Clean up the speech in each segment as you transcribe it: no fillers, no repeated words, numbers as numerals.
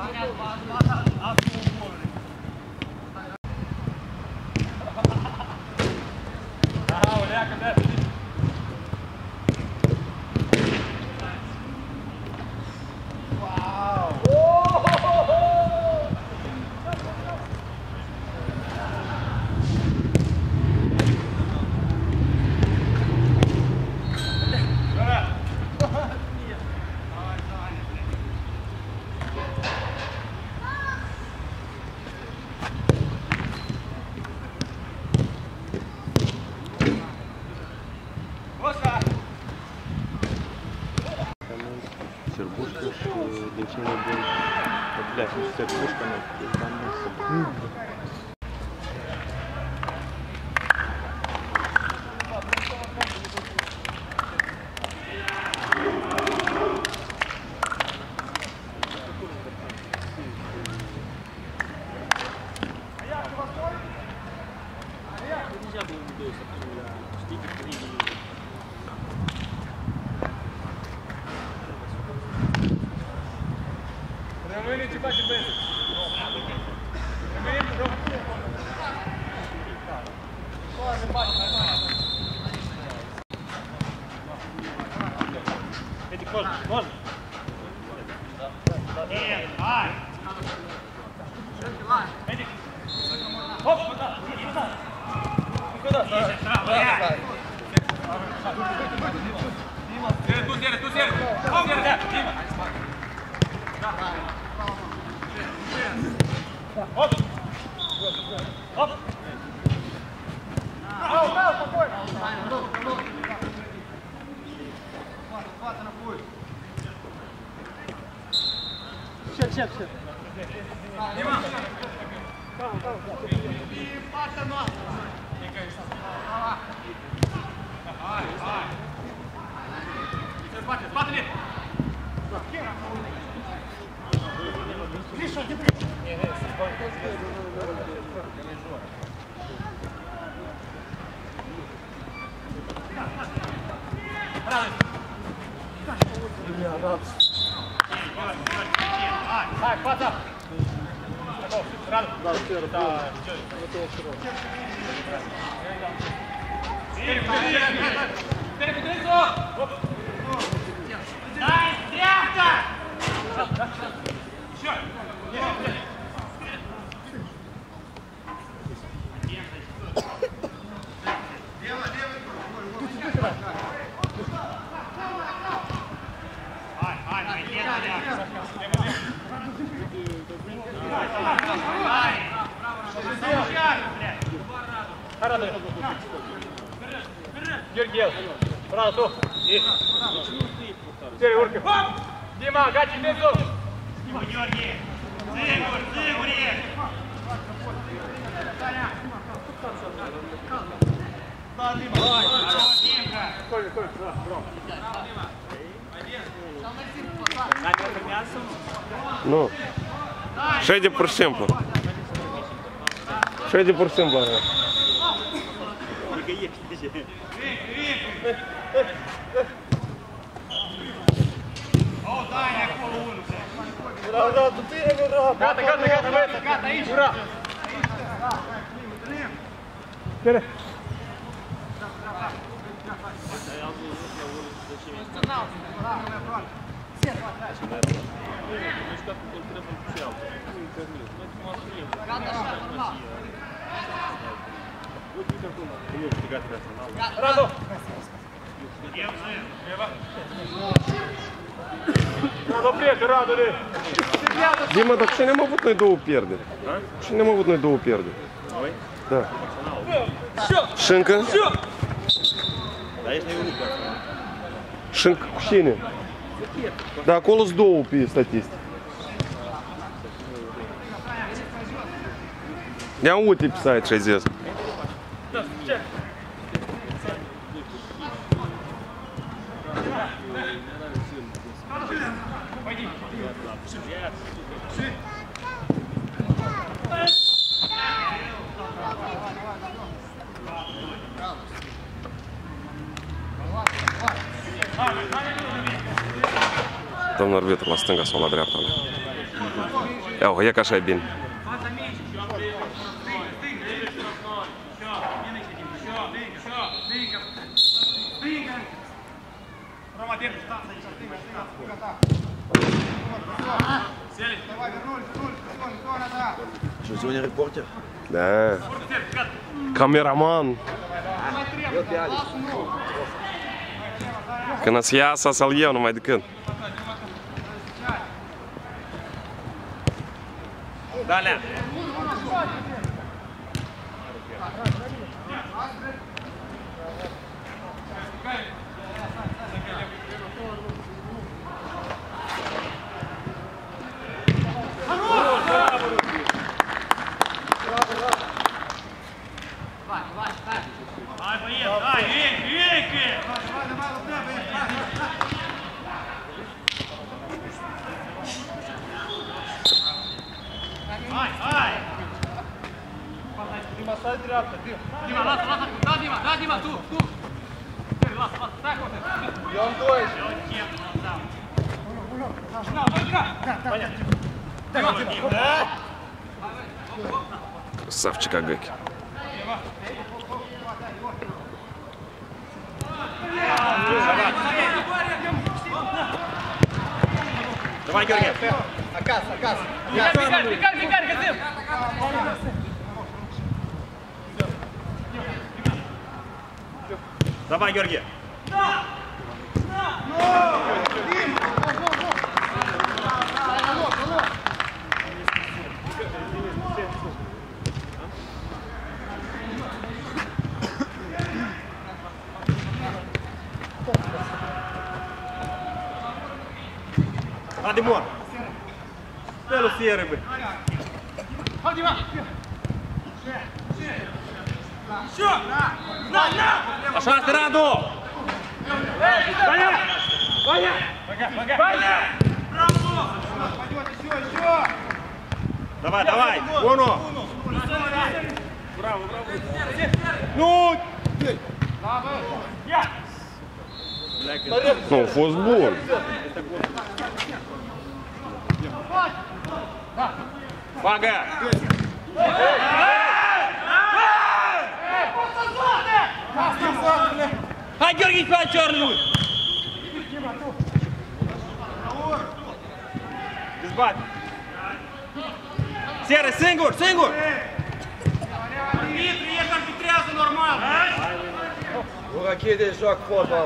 Сербушка, дівчина був, блядь, сербушка, там не Можно? Нет, ай! Хоп, куда? Куда? Тут серый! Хоп, Дима! Хоп! Хоп! Спокойно! Все. Дима! Смотри! Так, хвата! Рано! Да, вперед! Да, дай, стряпка! Еще! Георгиев, право тут. Четыре урки. Дима, гачи внизу. Георгий. Зигур. Да, Дима. Ну, шеди por simplu. Шеди por simplu. Gata, aici! Ura! Spere! Radu! Radu, prieten, Radu! Дима, так ще не мабуть не довго перди. Ще не мабуть не довго перди. Ой? Так. Шинка? Да, я ж не вижу. Шинка кущини. Да, колос довго пі статист. Я уті писать, що здесь. Domnul arbitru la stânga sau la dreapta. Evo, jak așa e bine. Рома, держи, стань, стань. Сели. Давай, вернулись, все назад. Что, сегодня репортер? Da. Cameraman. Când să iasă să-l iau numai decât. Далее. Дима, стой dreapta, Дима, lasă, da, Дима, tu. Lasă, stai acolo. Eu am doi. Красавчик Агаки. Давай, Георгий. Акас. Бегай, Газим. Давай, Георгий. А, Димон. Стелу серый бы. А, Дима. Все. Пошла ты раду. Ваня. Давай. Воно. Браво. Ну. Ну, футбол. Пага. Hai, Gheorghe, pe ciornul! Dezbate! Seră, singur! Dimitri, ești arbitrează normal! O rachete joacă fotbal.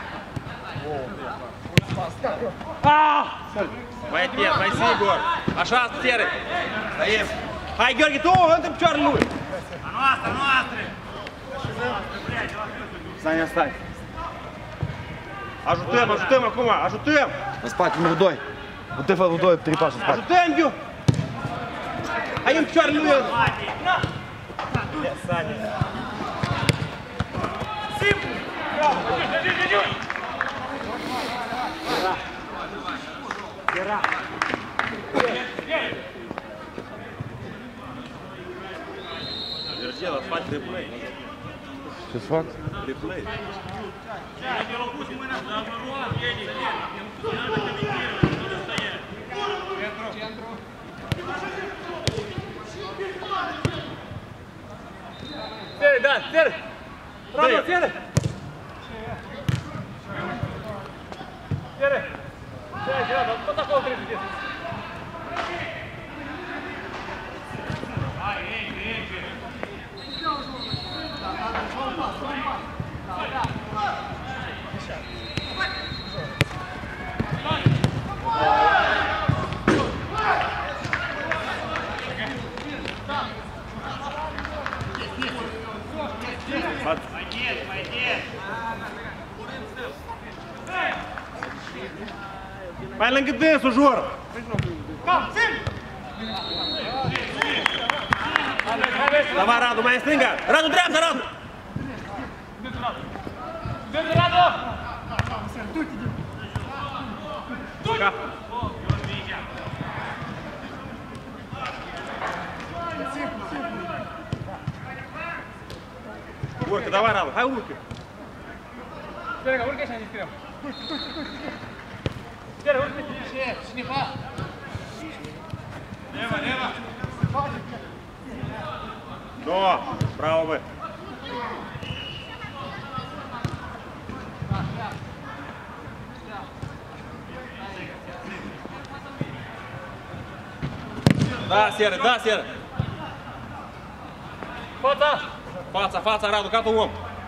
Mai atent, mai sigur! Așa, Seră! Hai, Gheorghe, tu între picioarele lui! A noastră! Stai! Ajutăm acum! În spate, numărul 2. Putem fără 2, 3 pași în spate. Ajutăm, Gheorghe! Hai în picioarele lui! Саня! Simplu! Era! Держи, faci replay. Ce-ți fac? Replay. Сери, да, сери! Браво, сери! Сери! Сери, кто такого 30? Mai lângă dânsul, Jor! Давай, Раду, mai în stânga! Radu, dreapta, Radu! Dânsul, Radu! Ca! Urcă, давай, Radu, hai urcă! Serega, urcă așa, discret! Serega, urcă! Ce? Cineva? Но, право бы. Da, Seră, da, Seră. Fața, fața, Radu, ca tu om.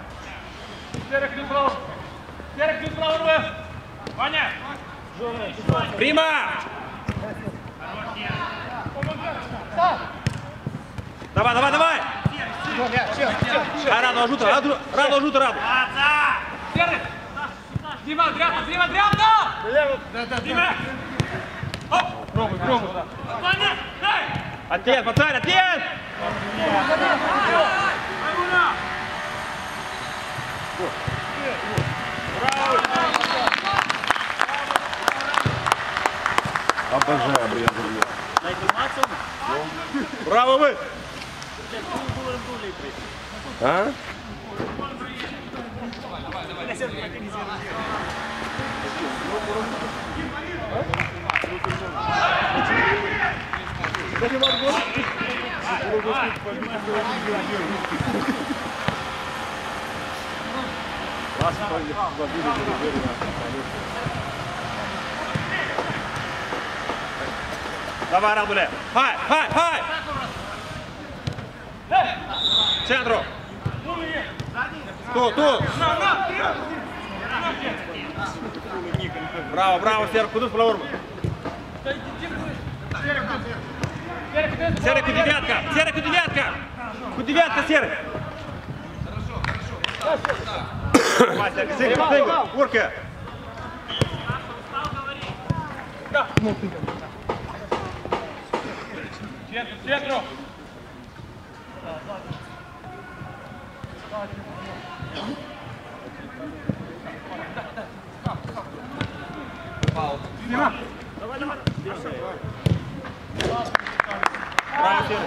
Prima! Давай, давай, давай! Hai, Radu, ajută, Radu, ajută, Radu! Дима, dreapta, Дима, dreapta! Дима! Hop! Пробуй! Atent, pățari, atent! Обожаю, бля, Браво, вы! А? Давай, Радуле! Хай, хай, хай! Центру! Тут! Браво, браво, Серый, куда с плавурмой? Серый, девятка! Серый, девятка! Девятка, Серый! Вася, Серый, Урка! Центру! Браво, Серый!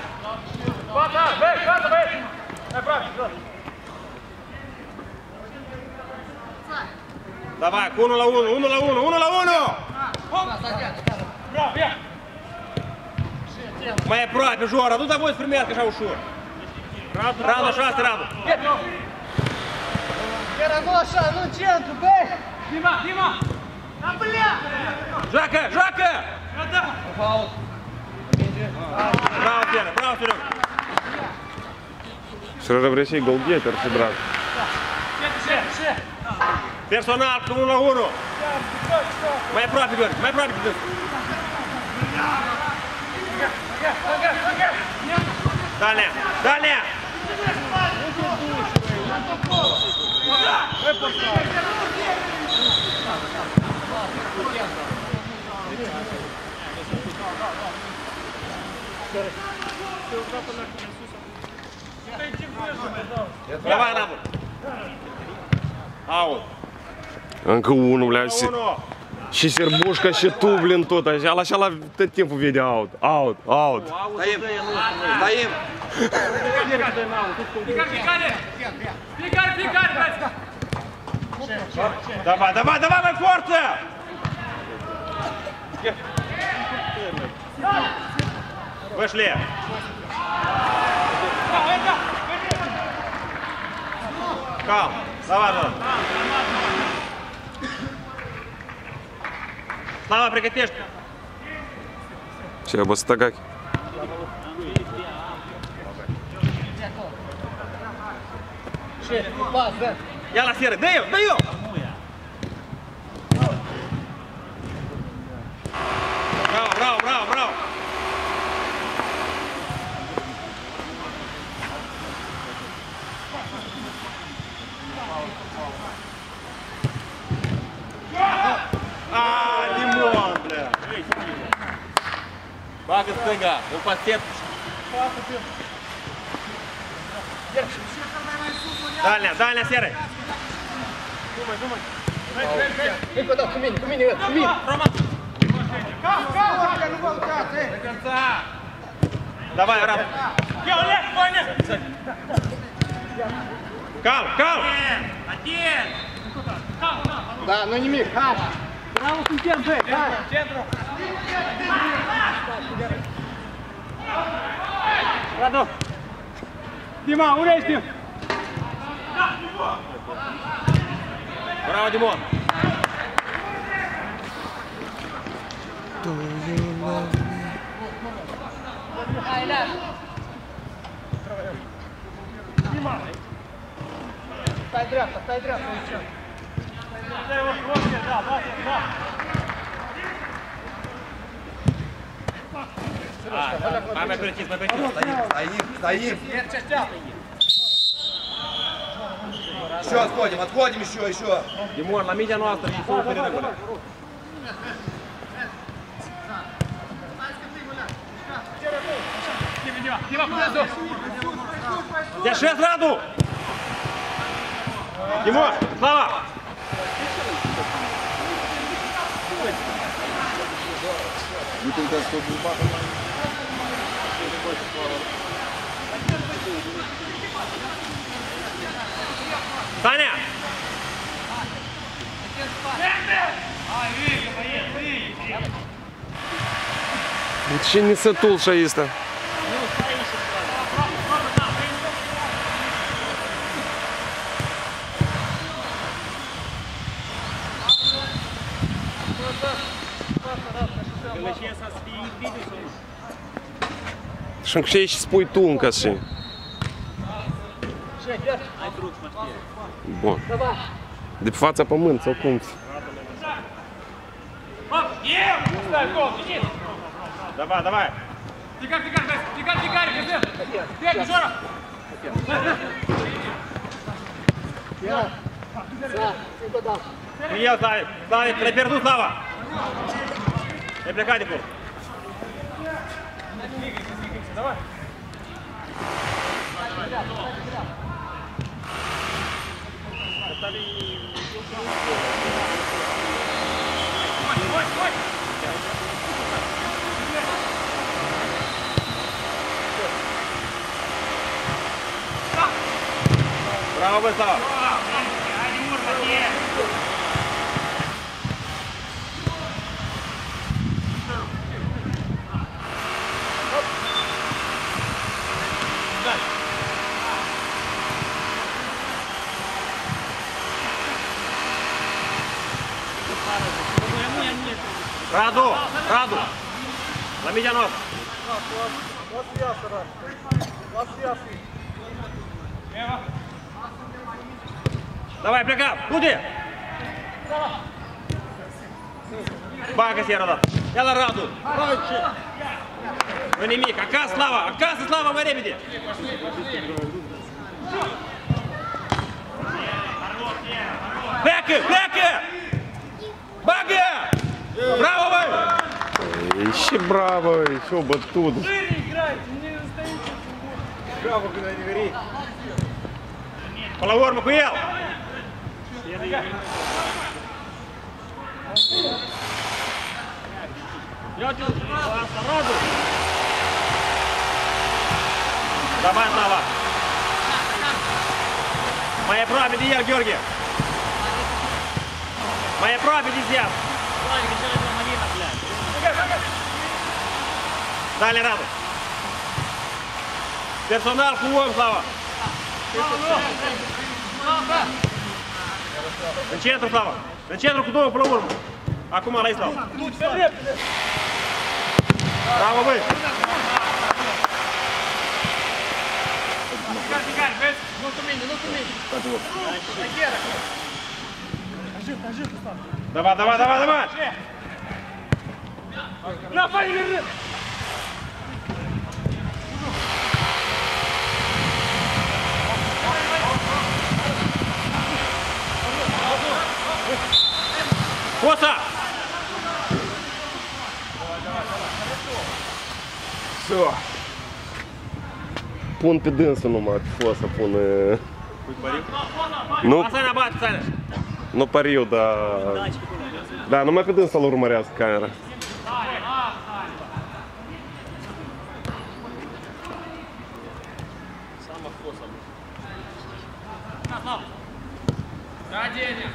Давай, 1-1! Mai aproape, Jora, nu-ți voi să primească așa ușor. Radu, așa, Radu. Era nu așa, nu în centru, băi! Дима! Da, bля! Joacă! Bravo, Seră, bravo, Seră. Seră vrea și golgheter și drag. Personal, cu 1-1. Mai aproape, Gheorghe, mai aproape de dâns. Дальняя! Давай, Раду! Аут! Încă unul, blea, 1-1! și Serbușca și tu, blin, tot așa, la tot timpul vede out. Стоим! Пикарь, блядь! Давай, mai forță! Вышли! Кал, давай, давай! Слава, приготовишь! Все, Бастагак. Яла, Серый, дай ее! Браво! Лимон, бля! Bagă stânga, un pastet! Дальня, Серый! Încă dau, cu mine! Рома! Давай, Рам! Кал! Da, nu nimic, hai! Bravo, suntem, băi, hai! Radu! Дима, уреешь, Дим! Браво, Димон! Стай дряпка, стай дряпка. Маме аперитив, аперитив. Стоим. Еще отходим еще. Димон, ломите нос, и все вперед. Дима, подожди! Держи сразу! Димон, Слава! Саня! Ще не сатул шаїста. Schon ще spui tunca și. Bun. De pe fața pământ sau cum? Ставь гол, иди! Давай, давай! Тикар, Козел! Беги, Жора! Принял, Славик! Славик, наперду, Слава! Репликай, Димон! Давай! Браво, Слава! Раду! Ломите нос! Давай, прикап! Куди? Бага серого! Яла Раду! Вы не миг! Акас, Слава! Акас и Слава, мои ребята! Беки! Бага! Браво вы! Ще браво, ще батут. Браво, когда не вери. Половор Макуел! Давай, Слава! Моя правая, Дияр, Георгий! Моя правая, Дияр! Дали Раду! Персонал, кувом, Слава! На центр, Слава! На центр, куда половор! Акума, Лайслав! Браво, вы! Тикар, без! Давай! На, Фаня, верни! Коса! Все. Pun pe dânsul numai, pot să pun... Nu, Саня, бать, Саня! nu pariu, dar... Da, numai pe dânsul îl urmărească camera. Да, Деня!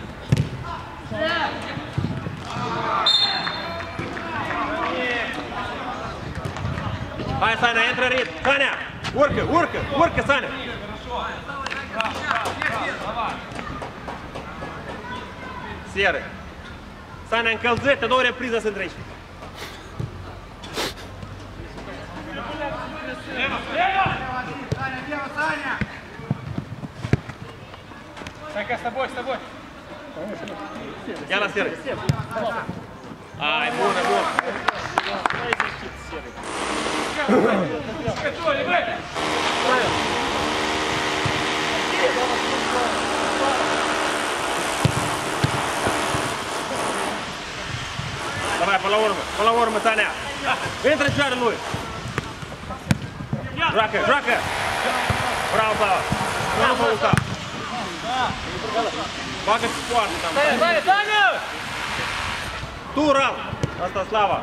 Hai, Саня, intră rit! Саня! Urcă, Саня! Серый. Саня, încălzit, te dau o repriză să întreci. Санька, с тобой, с тобой. Ia la Serый. Ai, bună, bună. Готовы, бэй! Давай, până la urmă, Sanea. Intră în cioară lui. Joacă, joacă. Bravo, Slava. Nu mă uita. Bagă-ți foarte, tam. Саня, Саня! Tu, Ram. Asta, Slava.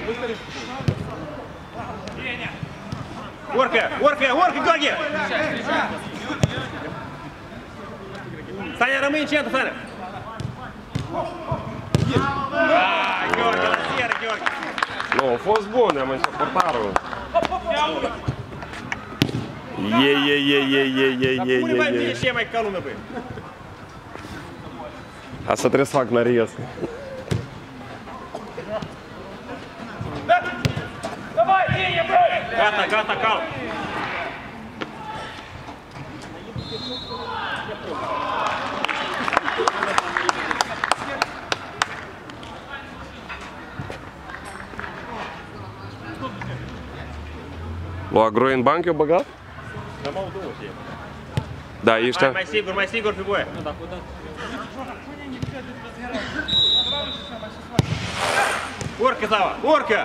Urcă, urcă, urcă, Gheorghe. Sanea, rămâi în centru, Sanea. Gheorghe, la Seră, Gheorghe. Nu, a fost bun, am început portarul. Pune mai bine și e mai ca lume, băi. Asta trebuie să fac naresc. Давай, Деня, бэй! Gata, gata, calm. Lua Groin Bank eu băgat? Am avut două, știi. Da, ești. Mai sigur pe voi. Urcă, Slava, urcă!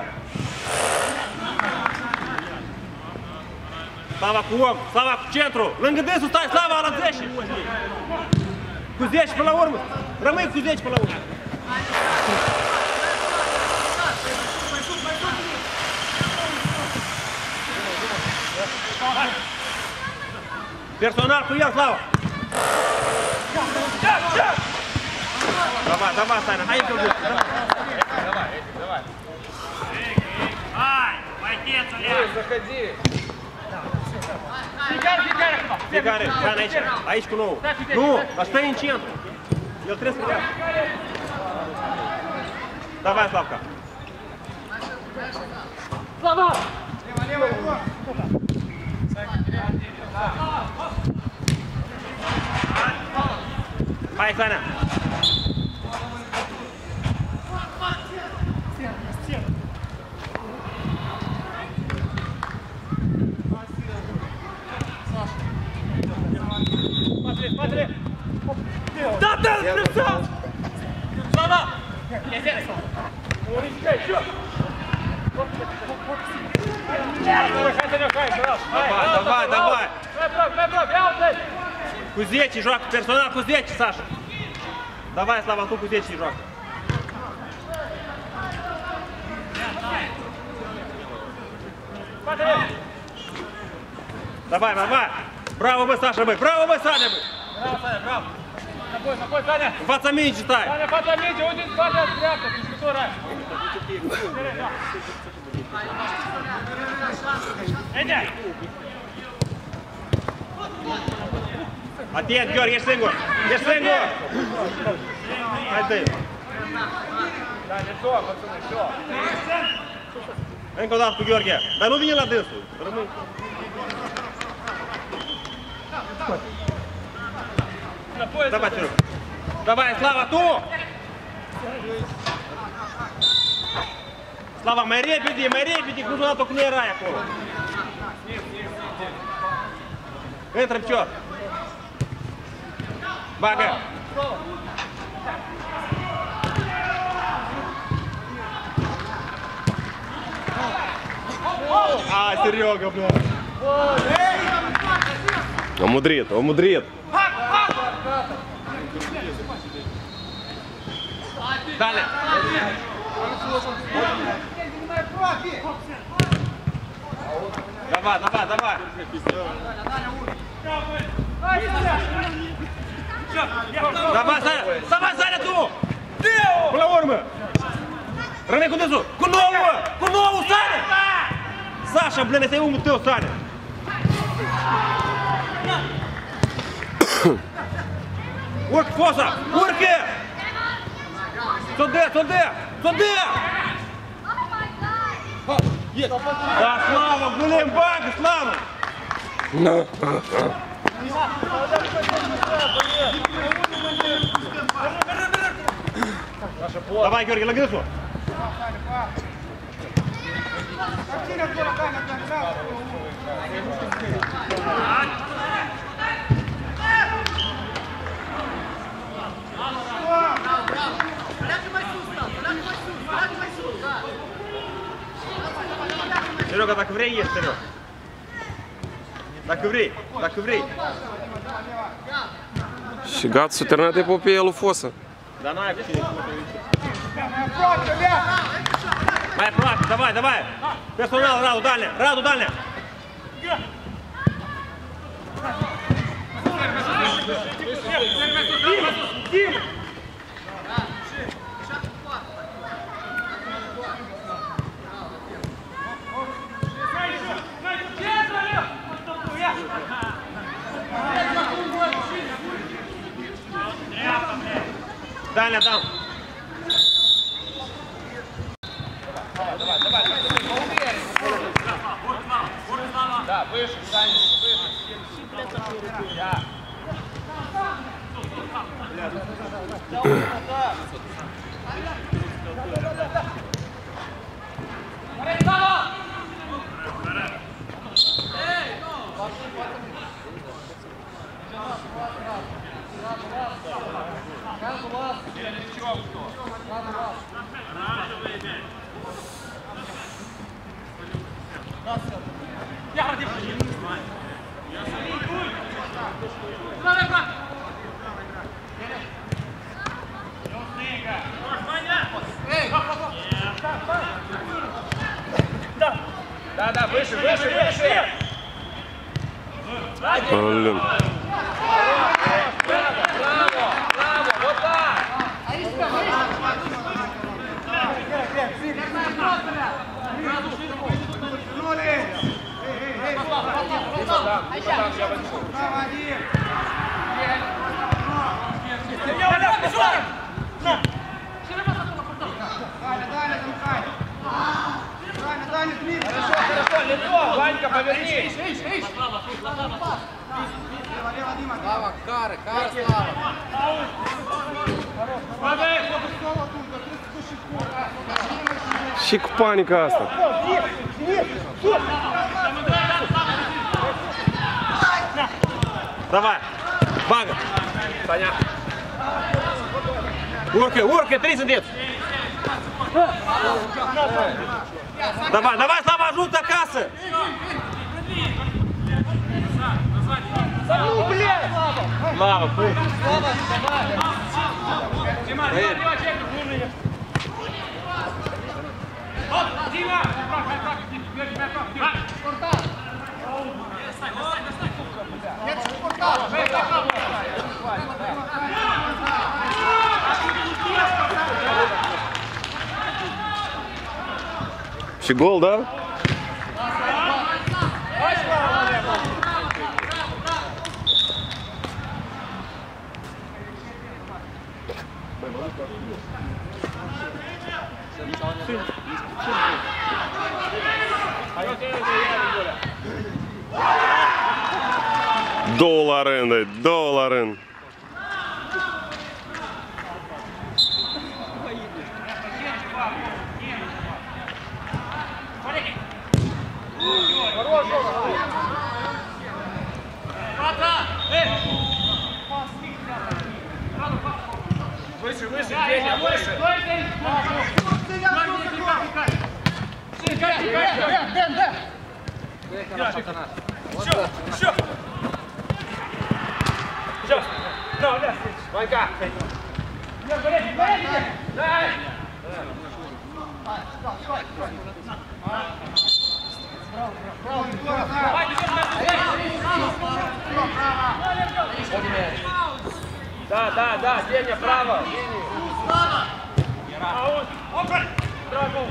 Slava cu om, Slava cu centru. Lângă dânsul stai, Slava la 10. Cu 10 până la urmă. Rămâi cu 10 până la urmă. Personal cu el, Slava. Давай, давай, Саня, hai încă bun. Hai, paideț, Олег. Заходи. Фигарь, Fiecare, Sană, aici cu nou. Nu, dar stai în centru. El trebuie să ia. Давай, Slavka. Слава! Hai, Sanea. Смотри! Да, да, красавец! Слава! Еще! Давай, давай. Брав, я вот Cu 10 joacă, personal cu 10, Sasha. Давай, Slava, tu cu 10 joacă. Давай, давай. Bravo, bă, Sasha, băi. Bravo, bă, Sanea, băi. Браво, Саня, браво! Напой, Саня! În fața mingi stai. Саня, фото медиа, один квадрат, dreapta, tu știi ora. Hai, Atent, Gheorghe, ești singur. Ești singur. Hai, dă-i. Da, лицо, пацаны, все. Încă o dată cu Gheorghe. Dar nu vine la dânsul. Rămâi. Напой, Давай, Серега. Давай, Slava, tu! Slava, mai repede, cum a dat-o cum erai acolo. Intră în picior. Bagă. Ai, Serega, bă. О, мудрит. Dale. Давай. Давай, Саня, tu! Până la urmă! Rămâi cu dânsul! Cu nouă, Sanea! Sasha, blin, ăsta e omul tău, Sanea! Urcă, Fosa! Urcă! Ți-o dă! Da, Slava, gâle în bancă, Slava! Давай, Георгий, лови су! Серега, dacă vrei, ieși, Sereg. Dacă vrei. Și gata, s-a terminat epopeea lui Fosa. Да на, Mai aproape, давай! Personal, Radu, дальня! Дима! Дальня, дам! Да, выше, Саня, выше. Да. Да, выше! Блин. Браво, вот так! Хорошо, лицо! Ванька, поверни! Слава, Кара, Слава. Și cu panica asta. Давай! Бага! Понятно. Урка, 30 лет! Давай, Слава, жут за кассы! Ну, блядь! Слава, пусть! Дима, Дима! Și gol, da? Două la rând. Выше, Петя, выше! Еще! Все! Ванька! Дай! Да, Деня, право! Право!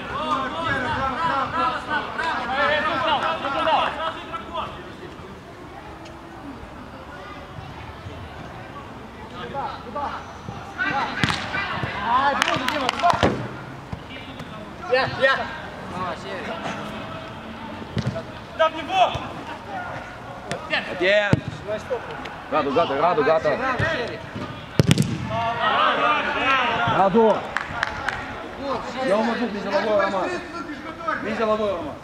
Сюда в него! Atent! Radu, gata, Radu, gata! Radu! Eu mă duc, nici la voi, Roman! Nici la voi, Roman!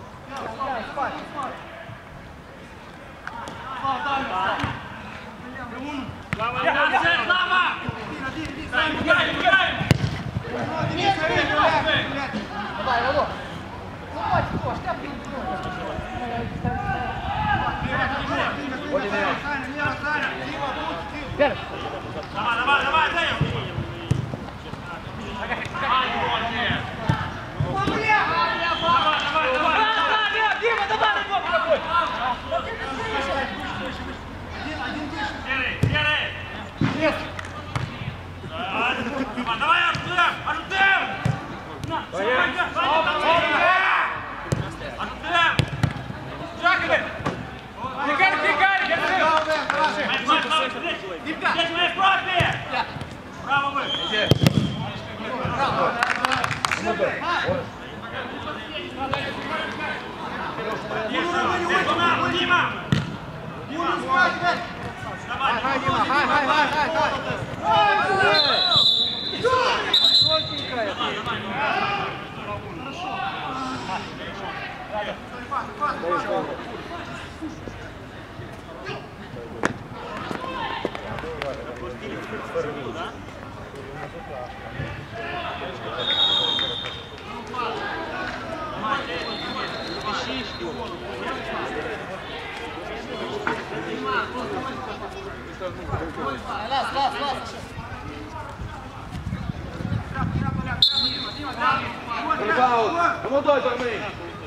Vamos dois também.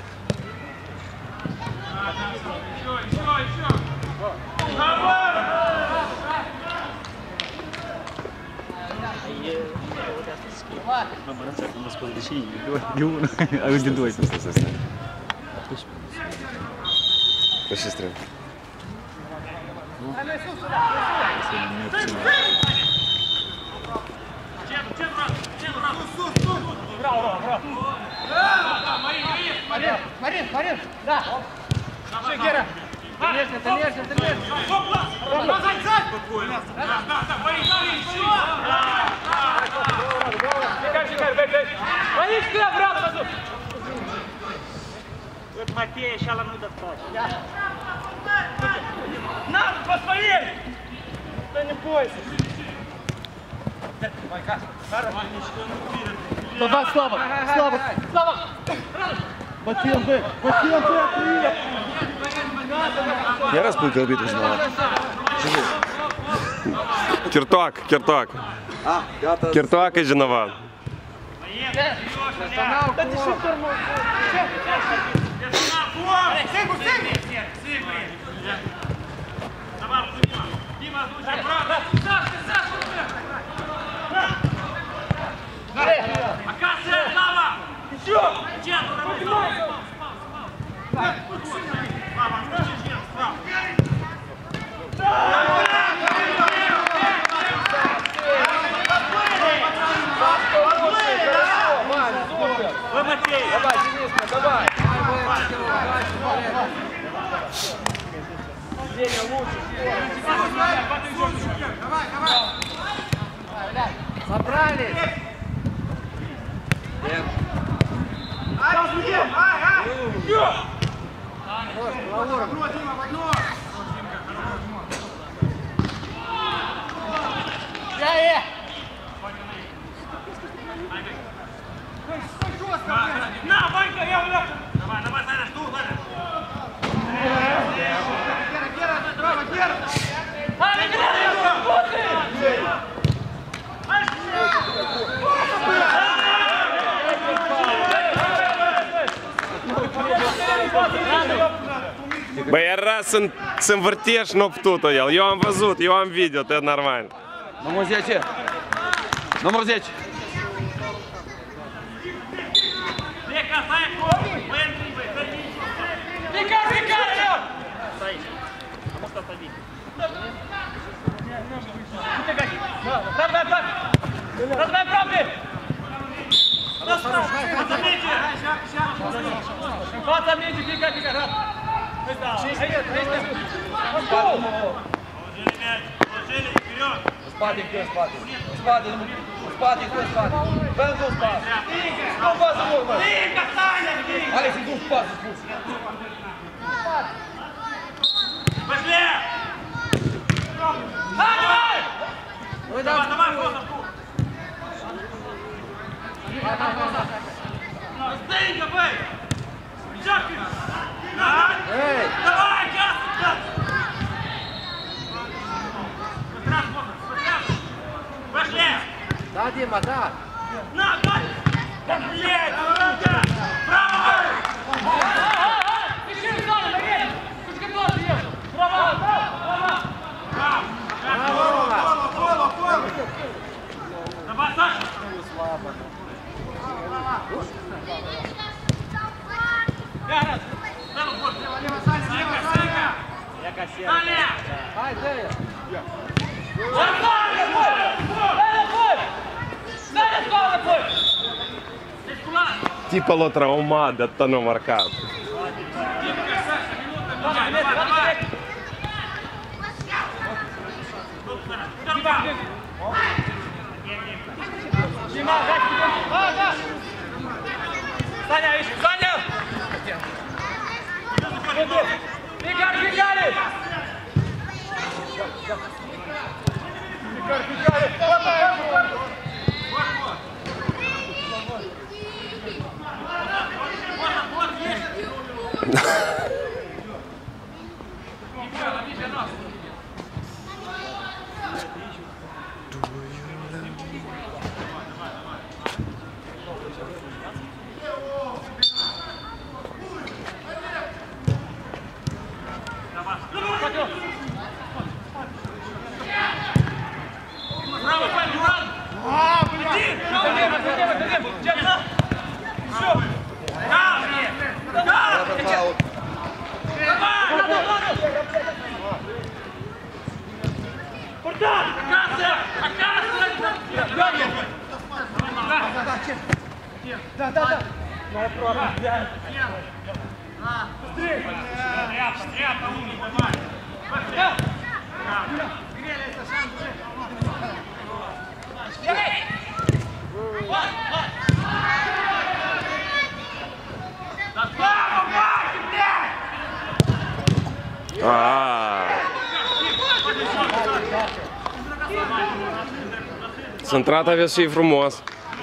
Пошли стрелять. Марин, да. Все, Гера. Ты нежно. Валишь, обратно! Вот Матея, сейчас нам надо встать. На, посмотри! Ты не бойся. Давай, Слава! Ботинки! Я раз пылкал битву знал. Киртуак. А, gata. Киртуак и Женован. Давай, Дениска, давай! Женя, лучше! Собрались! На, Ванька, я вляк! Давай, Саня, жду, Саня! Гера! Bă, era să învârtești noptutul el. Eu am văzut, eu am video, e normal. Numărul 10. Numărul 10. Pleca, stai acolo! Pleca, Leon! Stai aici. Am stat aici. Război aproape! În fața mingii, pică, rad! Положили, вперед! Спати, кто спати? Спати, спати, кто спати? Бензо спати. Кто пас форма? Тихо, Саня, тихо! Алекс, иду в пас, спусти. Пошли! Давай! Давай, давай, Фотовку! Остынь-ка, бей! Чакай! Давай, газ! Пошли! Да, Дима, да. На, дай! Да, блядь! Право! Давай, Саша! Саня! Ай, Дея. Типа lo traumat de tot nu marcat. Саня, ищи! Саня! Фигар, фигари! Фигар, фигари! Centrat avea și frumos.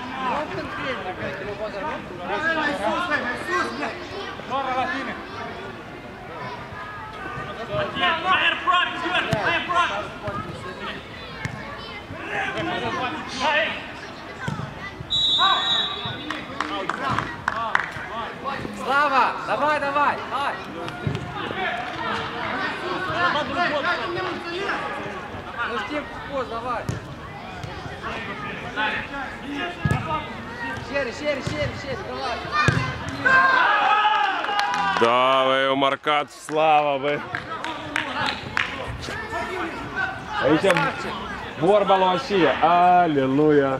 Слава, давай, давай, давай. Ну, Стив, пост, давай. Шери, давай. Da, băi, o marcat Slava, băi. Aici vorba lui Așia. Aleluia.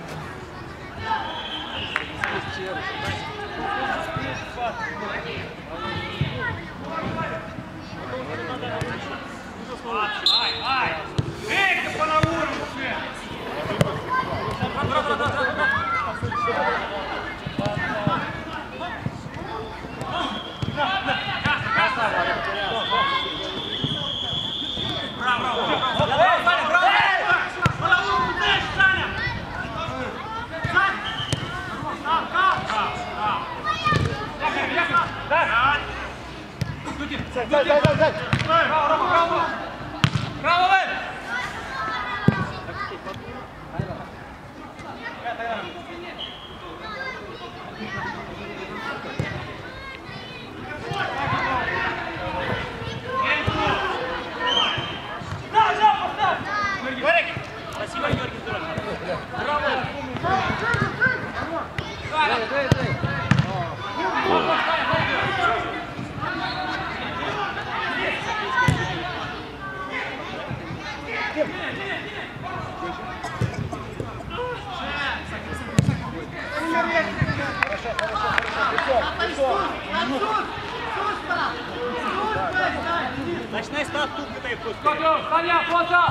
Начинай стать тут, где ты просто. Саня, фото!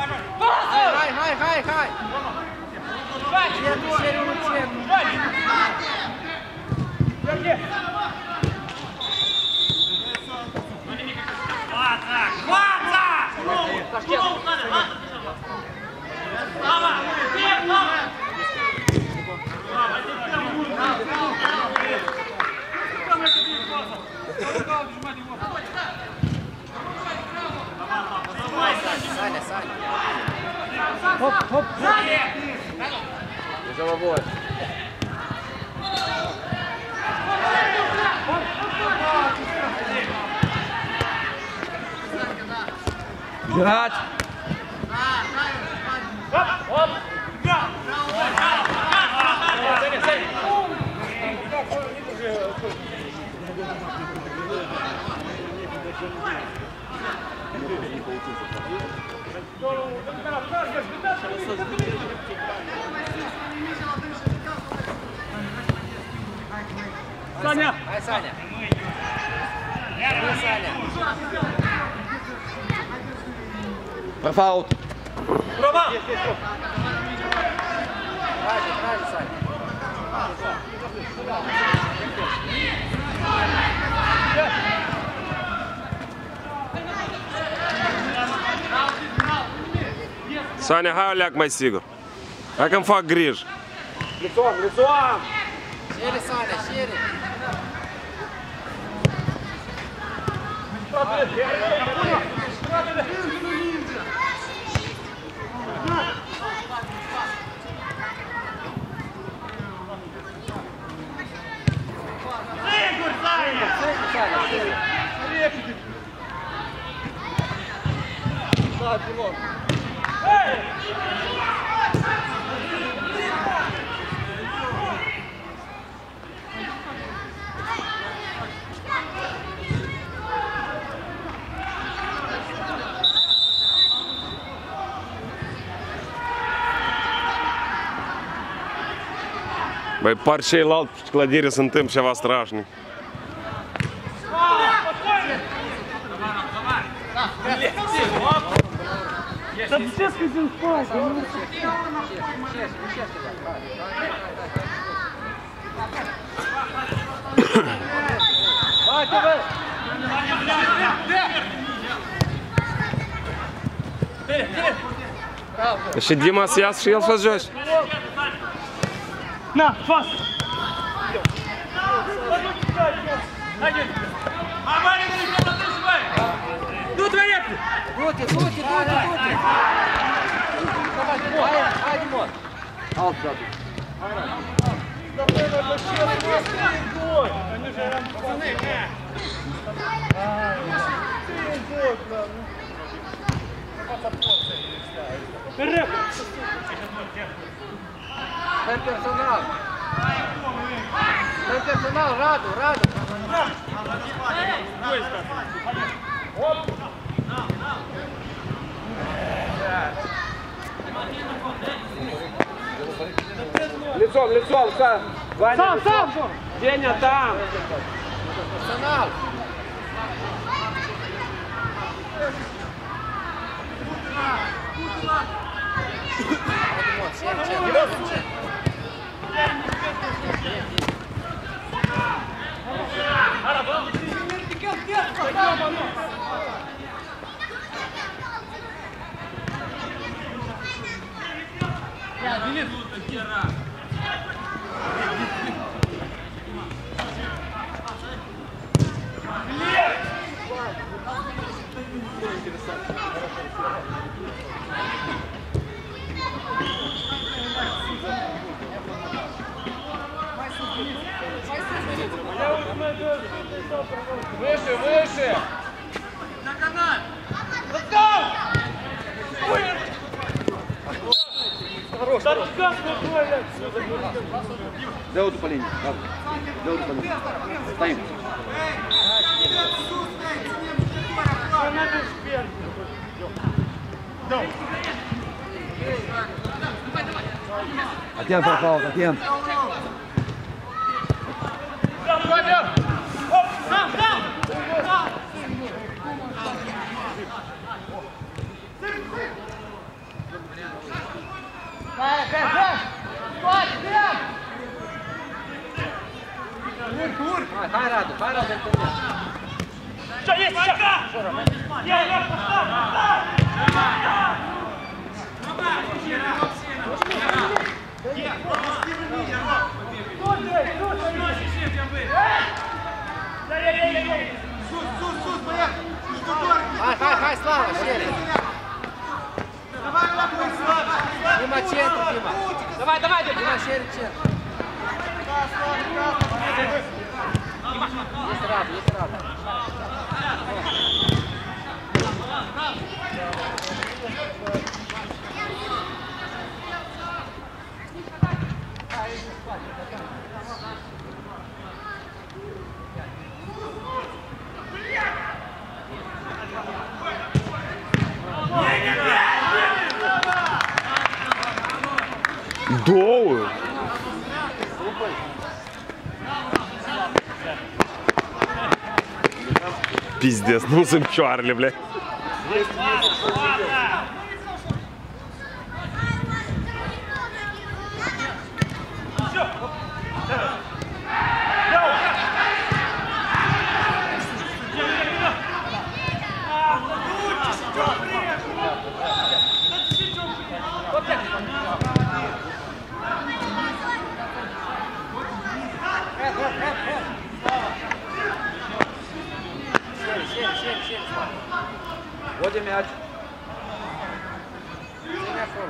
Хай! Саня. Хоп. Не головой. Бежать. Саня! Ай, Саня. Профаут. Рома! Правильно, Саня. Саня, hai o leac mai sigur. Hai că-mi fac griji. Лицом. Шире, Саня, шире. Băi, par ceilalți clădire se întâmplă ceva strașnic. Și Dima să iasă și el să joci. На, фас! Тут варят! Крути. Ай, Димон. Аут сзади. Персонал, Раду. Лицом, Ваня, Сам! Деня там. Персонал. Выше! Делай по линии. Делай по линии. Стоим. Атен пропал, Атен. Hai, Radu, hai, Radu, întâlnea. Ce este? Ia, ia, Hai, Slava, Șere! Dima centru, Dima! Давай, давай, Dima, Șere, centru! Este Radu, este Radu! Două! Пиздец, ну sunt cioarele, ble. Vode мяч. Ține acolo.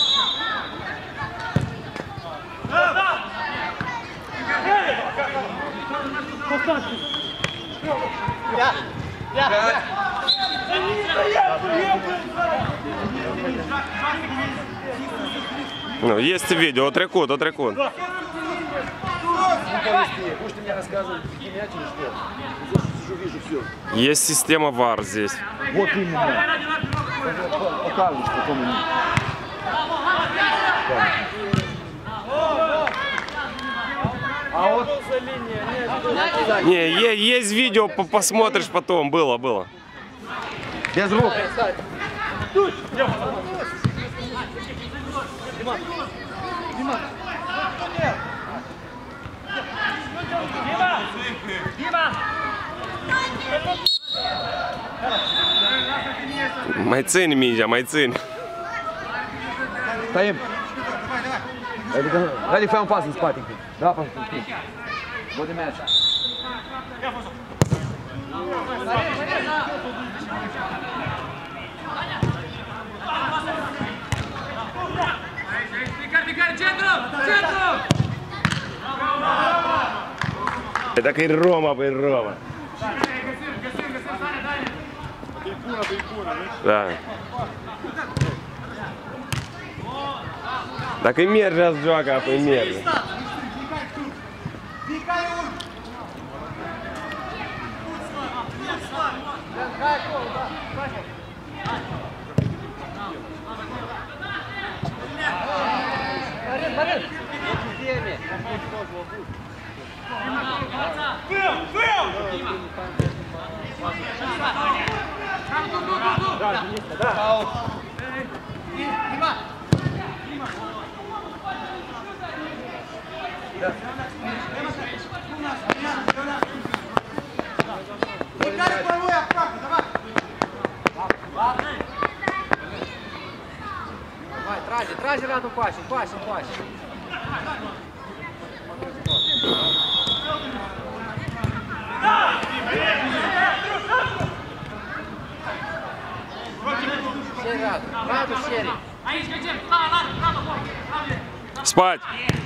Ну, есть видео, о trecut, o trecut. Nu știu, mi-a рассказывали, какие мяч или что. Сижу, вижу все. Есть система VAR здесь. Вот именно. Покажешь, потом они. А вот Не, есть видео, посмотришь потом, было. без рук. Mai țin mingea, mai țin. Стоим. Дай фай un pas în spate. Da, pas. Vode мяч. Dacă e Roma, păi Roma. Da. Dacă-i merge, azi joacă, apoi merge. Trage Radu pași. Șeri Radu, Șeri. Spать!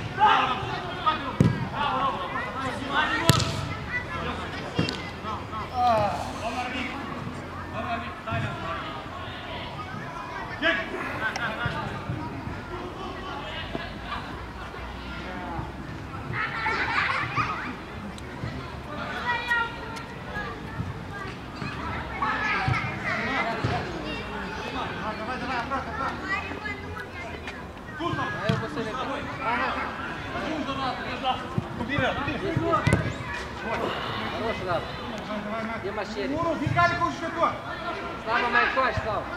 Хороший Рadu. Дима Șeri. Fiecare cu un jucător. Slava, mai faci, Slava.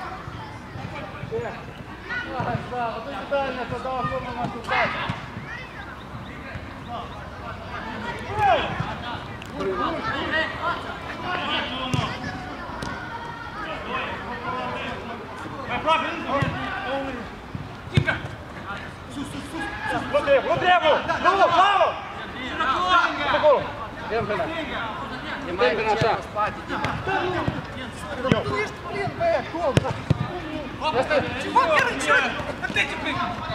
Slava, du-te Dania să dau acolo m-a ajutat. Nu trebuie! Nu, bravo! Acolo! E mai bine așa. Ești plin, băiat, cum? Ceva chiar în cer! Dă-te pe!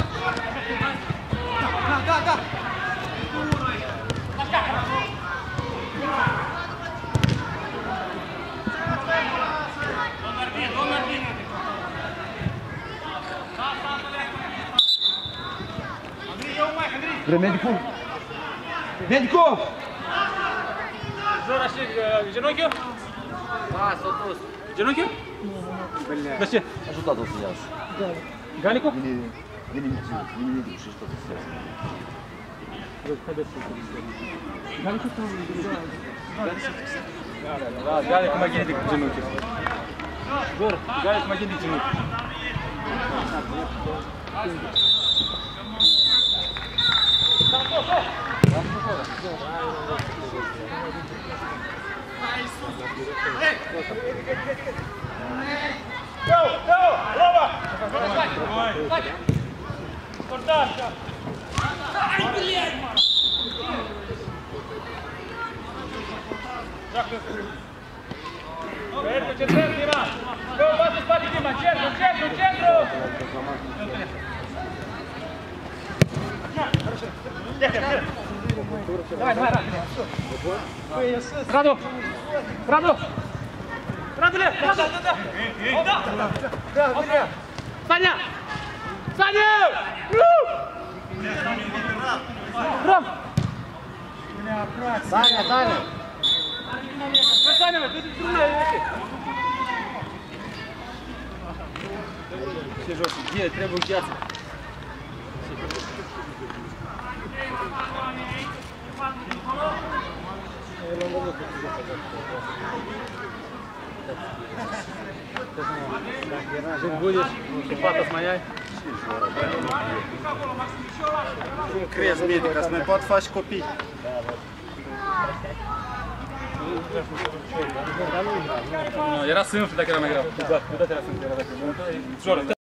Da! Vrei medicul? Medicul! Jura și genunchiul? Da, s-a dus. Genunchiul? De ce? Ajutat-o să iasă. Galicul? Vine medicul și tot să iasă. Da, Galicul mai gândit cu genunchiul. Jur, Galicul mai gândit cu genunchiul. Concentrăm, Dima! Dă un pas în spate, Dima! Centru! Давай, Раду! Радуле! Да! Саня! Ром! Саня! Саня, ты трудно идти! Все жестко, где требую участия. Жить будешь, шипата смаяй. Cum crezi, medic, să mai pot face copii? Era simplu dacă era mai grav. Da, era simplu, era dacă.